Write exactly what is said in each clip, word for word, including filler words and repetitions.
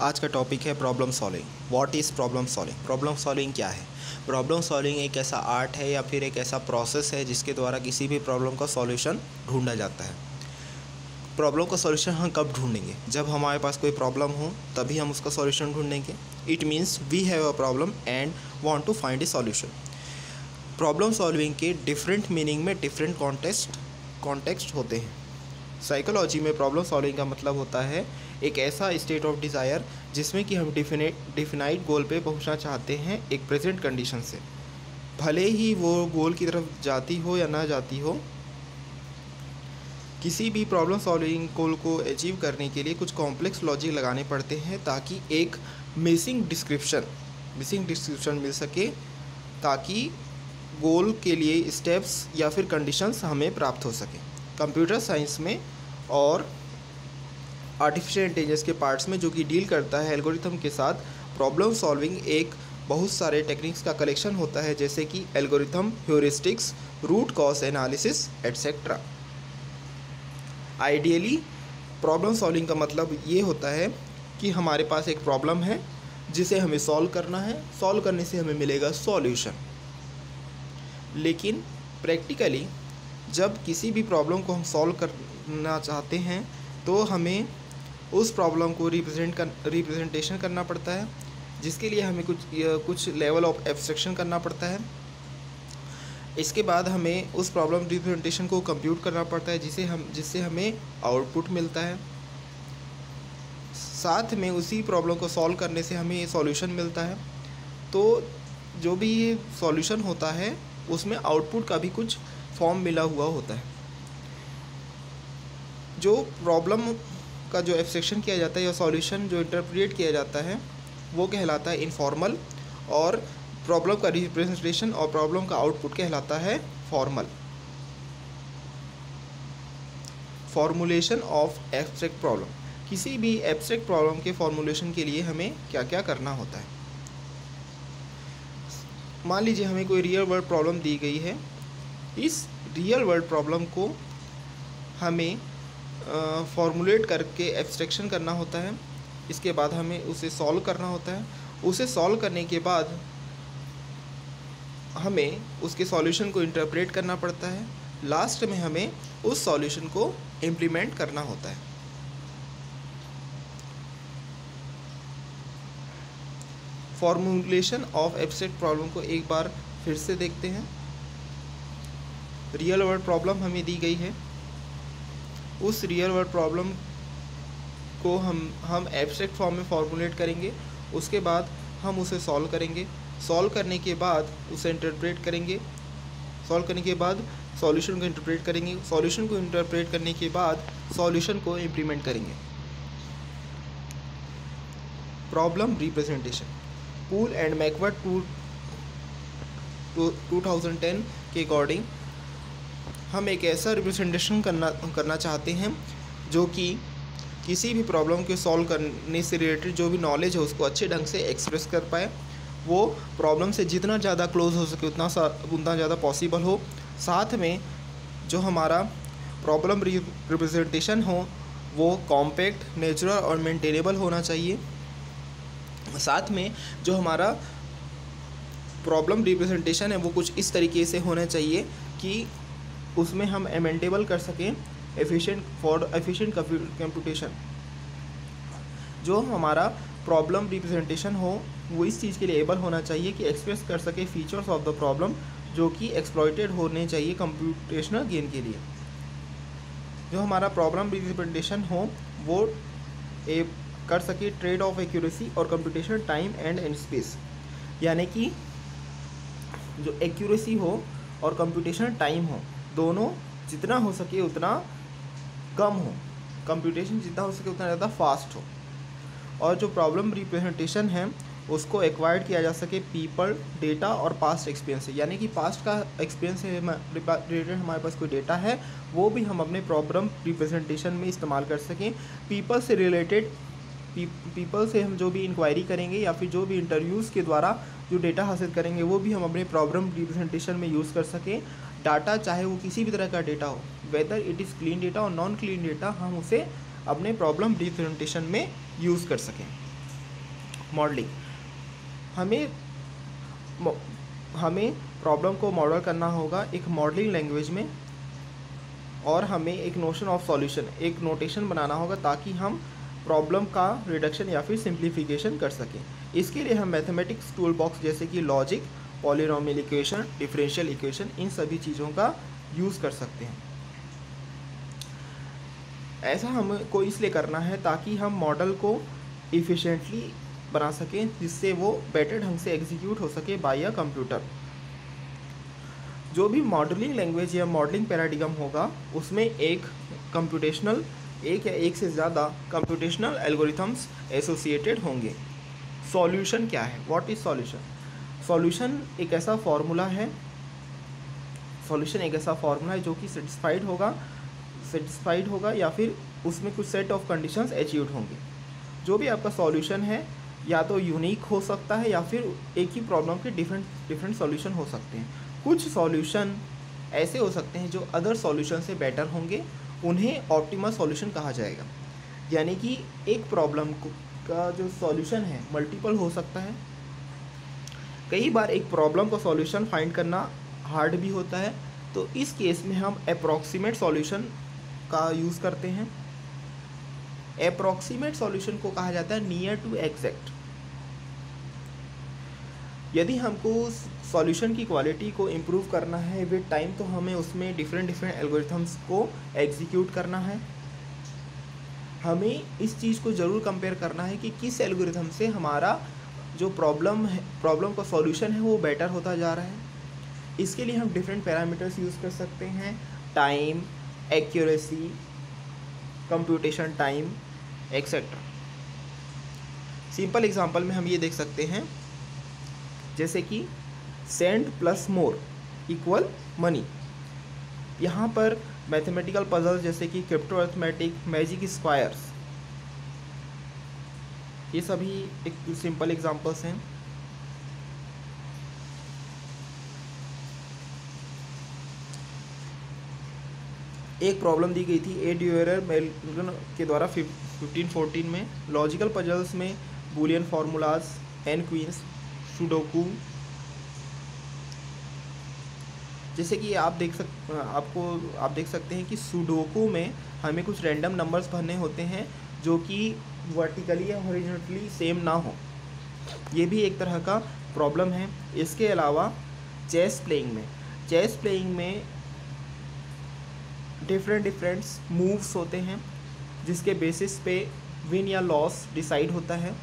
आज का टॉपिक है problem solving. What is problem solving? Problem solving क्या है? प्रॉब्लम सॉल्विंग एक ऐसा आर्ट है या फिर एक ऐसा प्रोसेस है जिसके द्वारा किसी भी प्रॉब्लम का सॉल्यूशन ढूंढा जाता है। प्रॉब्लम का सॉल्यूशन हम कब ढूंढेंगे? जब हमारे पास कोई प्रॉब्लम हो तभी हम उसका सॉल्यूशन ढूंढेंगे। It means we have a problem and want to find a solution. Problem solving के डिफरेंट मीनिंग में डिफरेंट कॉन्टेक्स्ट कॉन्टेक्स्ट होते हैं। साइकोलॉजी में प्रॉब्लम सॉल्विंग का मतलब होता है एक ऐसा स्टेट ऑफ डिज़ायर जिसमें कि हम डिफिनेट डिफिनाइट गोल पे पहुंचना चाहते हैं एक प्रेजेंट कंडीशन से, भले ही वो गोल की तरफ जाती हो या ना जाती हो। किसी भी प्रॉब्लम सॉल्विंग गोल को अचीव करने के लिए कुछ कॉम्प्लेक्स लॉजिक लगाने पड़ते हैं ताकि एक मिसिंग डिस्क्रिप्शन मिसिंग डिस्क्रिप्शन मिल सके, ताकि गोल के लिए स्टेप्स या फिर कंडीशंस हमें प्राप्त हो सके। कंप्यूटर साइंस में और आर्टिफिशियल इंटेलिजेंस के पार्ट्स में जो कि डील करता है एल्गोरिथम के साथ, प्रॉब्लम सॉल्विंग एक बहुत सारे टेक्निक्स का कलेक्शन होता है, जैसे कि algorithm, heuristics, root cause analysis etcetera. Ideally problem solving का मतलब ये होता है कि हमारे पास एक प्रॉब्लम है जिसे हमें सॉल्व करना है, सॉल्व करने से हमें मिलेगा सॉल्यूशन। लेकिन प्रैक्टिकली जब किसी भी प्रॉब्लम को हम सॉल्व करना चाहते हैं तो हमें उस प्रॉब्लम को रिप्रेजेंट कर रिप्रेजेंटेशन करना पड़ता है, जिसके लिए हमें कुछ कुछ लेवल ऑफ एब्स्ट्रैक्शन करना पड़ता है। इसके बाद हमें उस प्रॉब्लम रिप्रेजेंटेशन को कंप्यूट करना पड़ता है, जिसे हम जिससे हमें आउटपुट मिलता है। साथ में उसी प्रॉब्लम को सॉल्व करने से हमें सॉल्यूशन मिलता है। तो जो भी ये सॉल्यूशन होता है उसमें आउटपुट का भी कुछ फॉर्म मिला हुआ होता है। जो प्रॉब्लम का जो एब्स्ट्रैक्शन किया जाता है या सॉल्यूशन जो इंटरप्रेट किया जाता है वो कहलाता है इनफॉर्मल, और प्रॉब्लम का रिप्रेजेंटेशन और प्रॉब्लम का आउटपुट कहलाता है formal. Formulation of abstract problem. किसी भी एब्स्ट्रैक्ट प्रॉब्लम के फॉर्मुलेशन के लिए हमें क्या क्या करना होता है? मान लीजिए हमें कोई रियल वर्ल्ड प्रॉब्लम दी गई है। इस रियल वर्ल्ड प्रॉब्लम को हमें फॉर्मुलेट करके एब्स्ट्रैक्शन करना होता है। इसके बाद हमें उसे सॉल्व करना होता है। उसे सॉल्व करने के बाद हमें उसके सॉल्यूशन को इंटरप्रेट करना पड़ता है। लास्ट में हमें उस सॉल्यूशन को इम्प्लीमेंट करना होता है। फॉर्मुलेशन ऑफ एब्स्ट्रैक्ट प्रॉब्लम को एक बार फिर से देखते हैं। रियल वर्ल्ड प्रॉब्लम हमें दी गई है। उस रियल वर्ल्ड प्रॉब्लम को हम हम एब्स्ट्रैक्ट फॉर्म में फॉर्मुलेट करेंगे। उसके बाद हम उसे सॉल्व करेंगे। सॉल्व करने के बाद उसे इंटरप्रेट करेंगे। सॉल्व करने के बाद सॉल्यूशन को इंटरप्रेट करेंगे। सॉल्यूशन को इंटरप्रेट करने के बाद सॉल्यूशन को इम्प्लीमेंट करेंगे। Problem representation. Poole and Mackworth two thousand ten के अकॉर्डिंग हम एक ऐसा रिप्रेजेंटेशन करना करना चाहते हैं जो कि किसी भी प्रॉब्लम के सॉल्व करने से रिलेटेड जो भी नॉलेज है उसको अच्छे ढंग से एक्सप्रेस कर पाए। वो प्रॉब्लम से जितना ज़्यादा क्लोज हो सके उतना सा उतना ज़्यादा पॉसिबल हो। साथ में जो हमारा प्रॉब्लम रिप्रेजेंटेशन हो वो कॉम्पैक्ट, नेचुरल और मेंटेनेबल होना चाहिए। साथ में जो हमारा प्रॉब्लम रिप्रेजेंटेशन है वो कुछ इस तरीके से होना चाहिए कि उसमें हम अमेंडेबल कर सकें एफिशिएंट फॉर एफिशिएंट कंप्यूटेशन। जो हमारा प्रॉब्लम रिप्रेजेंटेशन हो वो इस चीज़ के लिए एबल होना चाहिए कि एक्सप्रेस कर सके फीचर्स ऑफ द प्रॉब्लम जो कि एक्सप्लॉइटेड होने चाहिए कंप्यूटेशनल गेन के लिए। जो हमारा प्रॉब्लम रिप्रेजेंटेशन हो वो ए कर सके ट्रेड ऑफ एक्यूरेसी और computational time and and space, यानी कि जो एक्यूरेसी हो और कंप्यूटेशनल टाइम हो दोनों जितना हो सके उतना कम हो, कंप्यूटेशन जितना हो सके उतना ज़्यादा फास्ट हो। और जो प्रॉब्लम रिप्रेजेंटेशन है उसको एक्वायर्ड किया जा सके पीपल, डेटा और पास्ट एक्सपीरियंस से, यानी कि पास्ट का एक्सपीरियंस से रिलेटेड हमारे पास कोई डेटा है वो भी हम अपने प्रॉब्लम रिप्रेजेंटेशन में इस्तेमाल कर सकें। पीपल से रिलेटेड पीपल से हम जो भी इंक्वायरी करेंगे या फिर जो भी इंटरव्यूज़ के द्वारा जो डेटा हासिल करेंगे वो भी हम अपने प्रॉब्लम रिप्रेजेंटेशन में यूज़ कर सकें। डाटा चाहे वो किसी भी तरह का डेटा हो, whether it is clean data और नॉन क्लीन डेटा, हम उसे अपने प्रॉब्लम रिप्रेजेंटेशन में यूज़ कर सकें। मॉडलिंग, हमें हमें प्रॉब्लम को मॉडल करना होगा एक मॉडलिंग लैंग्वेज में, और हमें एक नोशन ऑफ सॉल्यूशन, एक नोटेशन बनाना होगा ताकि हम प्रॉब्लम का रिडक्शन या फिर सिंप्लीफिकेशन कर सकें। इसके लिए हम मैथमेटिक्स टूल बॉक्स जैसे कि logic, polynomial equation, differential equation, इन सभी चीज़ों का यूज़ कर सकते हैं। ऐसा हमको इसलिए करना है ताकि हम मॉडल को इफ़िशेंटली बना सकें, जिससे वो बेटर ढंग से एग्जीक्यूट हो सके बाय अ कंप्यूटर। जो भी मॉडलिंग लैंग्वेज या मॉडलिंग पैराडिगम होगा उसमें एक कंप्यूटेशनल एक या एक से ज़्यादा कंप्यूटेशनल एल्गोरिथम्स एसोसिएटेड होंगे। सॉल्यूशन क्या है? What is solution? सॉल्यूशन एक ऐसा फॉर्मूला है सॉल्यूशन एक ऐसा फॉर्मूला है जो कि सेटिस्फाइड होगा सेटिस्फाइड होगा या फिर उसमें कुछ सेट ऑफ कंडीशंस अचीव्ड होंगे। जो भी आपका सॉल्यूशन है या तो यूनिक हो सकता है या फिर एक ही प्रॉब्लम के डिफरेंट डिफरेंट सॉल्यूशन हो सकते हैं। कुछ सॉल्यूशन ऐसे हो सकते हैं जो अदर सॉल्यूशन से बेटर होंगे, उन्हें ऑप्टिमल सॉल्यूशन कहा जाएगा। यानी कि एक प्रॉब्लम का जो सॉल्यूशन है मल्टीपल हो सकता है। कई बार एक प्रॉब्लम का सॉल्यूशन फाइंड करना हार्ड भी होता है, तो इस केस में हम अप्रॉक्सीमेट सॉल्यूशन का यूज़ करते हैं। अप्रॉक्सीमेट सॉल्यूशन को कहा जाता है नियर टू एग्जैक्ट। यदि हमको सॉल्यूशन की क्वालिटी को इम्प्रूव करना है विद टाइम, तो हमें उसमें डिफरेंट डिफरेंट एल्गोरिथम्स को एग्जीक्यूट करना है। हमें इस चीज़ को ज़रूर कंपेयर करना है कि किस एल्गोरिथम से हमारा जो प्रॉब्लम है प्रॉब्लम का सॉल्यूशन है वो बेटर होता जा रहा है। इसके लिए हम डिफरेंट पैरामीटर्स यूज़ कर सकते हैं, time, accuracy, computation time, etcetera. Simple example में हम ये देख सकते हैं जैसे कि send plus more equal money. यहाँ पर मैथमेटिकल पजल्स जैसे कि क्रिप्टो अर्थमेटिक, मैजिक स्क्वायर्स, ये सभी एक सिंपल एग्जांपल्स हैं। एक प्रॉब्लम दी गई थी ए ड्यूरेर मेल्टन के द्वारा फिफ्टीन फोर्टीन में। लॉजिकल पजल्स में Boolean formulas, N queens, sudoku, जैसे कि आप देख सक आपको आप देख सकते हैं कि सुडोकू में हमें कुछ रैंडम नंबर्स भरने होते हैं जो कि वर्टिकली या हॉरिजॉन्टली सेम ना हो। ये भी एक तरह का प्रॉब्लम है। इसके अलावा चेस प्लेइंग में चेस प्लेइंग में डिफरेंट डिफरेंट मूव्स होते हैं जिसके बेसिस पे विन या लॉस डिसाइड होता है।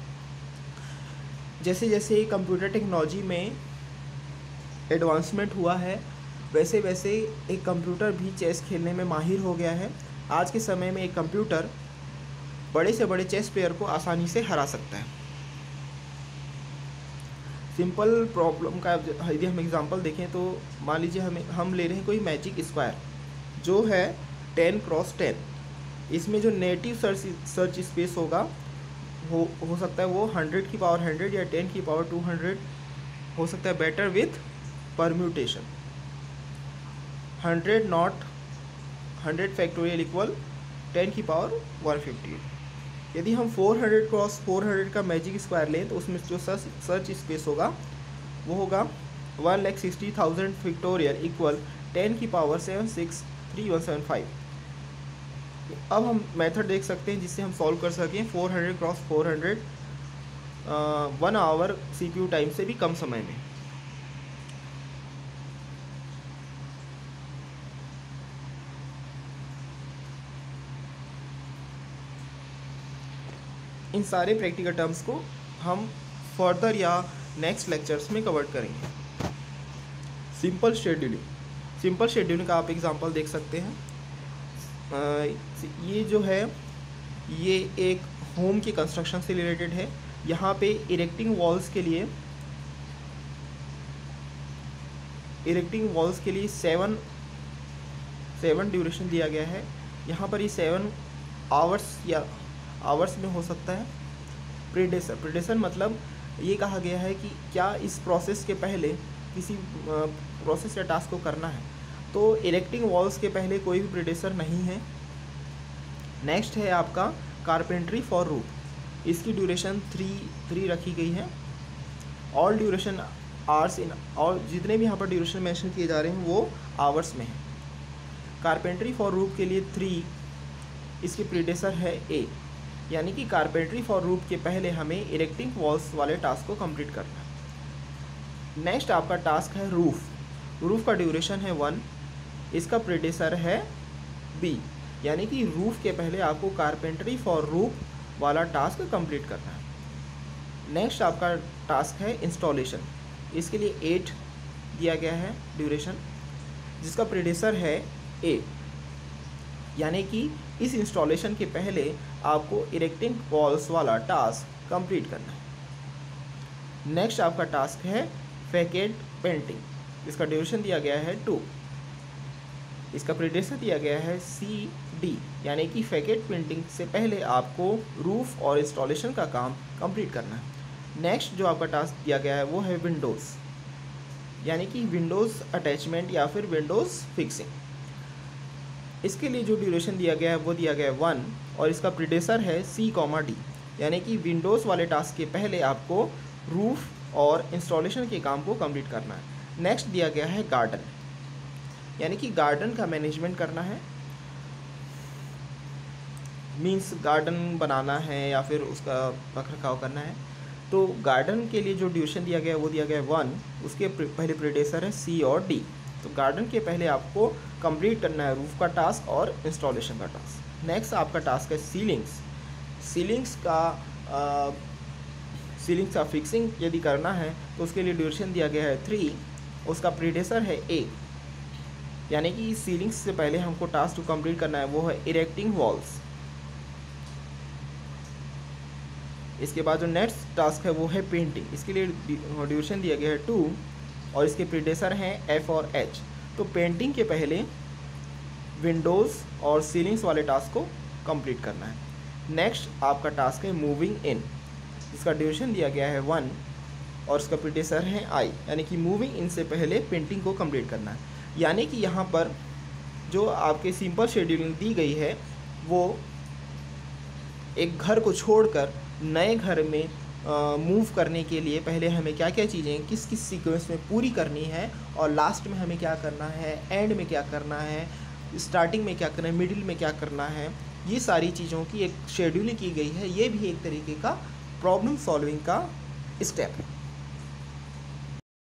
जैसे जैसे कंप्यूटर टेक्नोलॉजी में एडवांसमेंट हुआ है, वैसे वैसे एक कंप्यूटर भी चेस खेलने में माहिर हो गया है। आज के समय में एक कंप्यूटर बड़े से बड़े चेस प्लेयर को आसानी से हरा सकता है। सिंपल प्रॉब्लम का यदि हम एग्जांपल देखें तो मान लीजिए हमें हम ले रहे हैं कोई मैजिक स्क्वायर जो है टेन क्रॉस टेन। इसमें जो नेटिव सर्च सर्च स्पेस होगा हो हो सकता है वो हंड्रेड की पावर हंड्रेड या टेन की पावर टू हंड्रेड हो सकता है, better with permutation. Hundred not hundred factorial equal ten की पावर वन फिफ्टी। यदि हम four hundred cross four hundred का मैजिक स्क्वायर लें तो उसमें जो सर्च सर्च स्पेस होगा वो होगा one lakh sixty thousand factorial equal ten की power seven six three one seven five. अब हम मेथड देख सकते हैं जिससे हम सॉल्व कर सकें four hundred cross four hundred one hour CPU time से भी कम समय में। इन सारे प्रैक्टिकल टर्म्स को हम फर्दर या नेक्स्ट लेक्चर्स में कवर करेंगे। सिंपल शेड्यूलिंग सिंपल शेड्यूलिंग का आप एग्जांपल देख सकते हैं। आ, ये जो है ये एक होम की कंस्ट्रक्शन से रिलेटेड है। यहाँ पे इरेक्टिंग वॉल्स के लिए इरेक्टिंग वॉल्स के लिए सेवन सेवन ड्यूरेशन दिया गया है। यहाँ पर ये सेवन आवर्स या आवर्स में हो सकता है। प्रीडेसर प्रीडेसर मतलब ये कहा गया है कि क्या इस प्रोसेस के पहले किसी प्रोसेस या टास्क को करना है, तो इरेक्टिंग वॉल्स के पहले कोई भी प्रीडेसर नहीं है। नेक्स्ट है आपका कारपेंट्री फॉर रूफ। इसकी ड्यूरेशन थ्री थ्री रखी गई है। ऑल ड्यूरेशन आवर्स इन और जितने भी यहाँ पर ड्यूरेशन मेंशन किए जा रहे हैं वो आवर्स में है। कारपेंट्री फॉर रूफ के लिए थ्री, इसकी प्रीडेसर है ए, यानी कि कारपेंट्री फॉर रूफ के पहले हमें इरेक्टिंग वॉल्स वाले टास्क को कंप्लीट करना है। नेक्स्ट आपका टास्क है रूफ। रूफ का ड्यूरेशन है वन, इसका प्रीडेसर है बी, यानी कि रूफ के पहले आपको कारपेंट्री फॉर रूफ वाला टास्क कंप्लीट करना है। नेक्स्ट आपका टास्क है इंस्टॉलेशन, इसके लिए एट दिया गया है ड्यूरेशन, जिसका प्रीडेसर है ए, यानी कि इस इंस्टॉलेशन के पहले आपको इरेक्टिंग वॉल्स वाला टास्क कंप्लीट करना है। नेक्स्ट आपका टास्क है फैकेट पेंटिंग, इसका ड्यूरेशन दिया गया है टू, इसका प्रीडेसर दिया गया है सी डी, यानी कि फैकेट पेंटिंग से पहले आपको रूफ और इंस्टॉलेशन का काम कंप्लीट करना है। नेक्स्ट जो आपका टास्क दिया गया है वो है विंडोज़, यानी कि विंडोज़ अटैचमेंट या फिर विंडोज़ फिक्सिंग। इसके लिए जो ड्यूरेशन दिया गया है वो दिया गया है वन, और इसका प्रीडेसर है सी कॉमा डी, यानी कि विंडोज़ वाले टास्क के पहले आपको रूफ और इंस्टॉलेशन के काम को कंप्लीट करना है। नेक्स्ट दिया गया है गार्डन, यानी कि गार्डन का मैनेजमेंट करना है, मीन्स गार्डन बनाना है या फिर उसका रख रखाव करना है। तो गार्डन के लिए जो ड्यूरेशन दिया गया है वो दिया गया है वन, उसके पहले प्रीडेसर है सी और डी। तो गार्डन के पहले आपको कंप्लीट करना है रूफ का टास्क और इंस्टॉलेशन का टास्क। नेक्स्ट आपका टास्क है सीलिंग्स। सीलिंग्स का आ, सीलिंग्स का फिक्सिंग यदि करना है तो उसके लिए ड्यूरेशन दिया गया है थ्री, उसका प्रीडेसर है ए, यानी कि सीलिंग्स से पहले हमको टास्क टू कंप्लीट करना है वो है इरेक्टिंग वॉल्स। इसके बाद जो नेक्स्ट टास्क है वो है पेंटिंग, इसके लिए ड्यूरेशन दिया गया है टू, और इसके प्रीडेसर हैं एफ और एच। तो पेंटिंग के पहले विंडोज़ और सीलिंग्स वाले टास्क को कंप्लीट करना है। नेक्स्ट आपका टास्क है मूविंग इन, इसका ड्यूरेशन दिया गया है वन, और इसका प्रीडेसर है आई, यानी कि मूविंग इन से पहले पेंटिंग को कंप्लीट करना है। यानी कि यहाँ पर जो आपके सिंपल शेड्यूलिंग दी गई है वो एक घर को छोड़कर नए घर में मूव करने के लिए पहले हमें क्या क्या चीज़ें किस किस सीक्वेंस में पूरी करनी है, और लास्ट में हमें क्या करना है, एंड में क्या करना है, स्टार्टिंग में क्या करना है, मिडिल में क्या करना है, ये सारी चीज़ों की एक शेड्यूलिंग की गई है। ये भी एक तरीके का प्रॉब्लम सॉल्विंग का स्टेप है।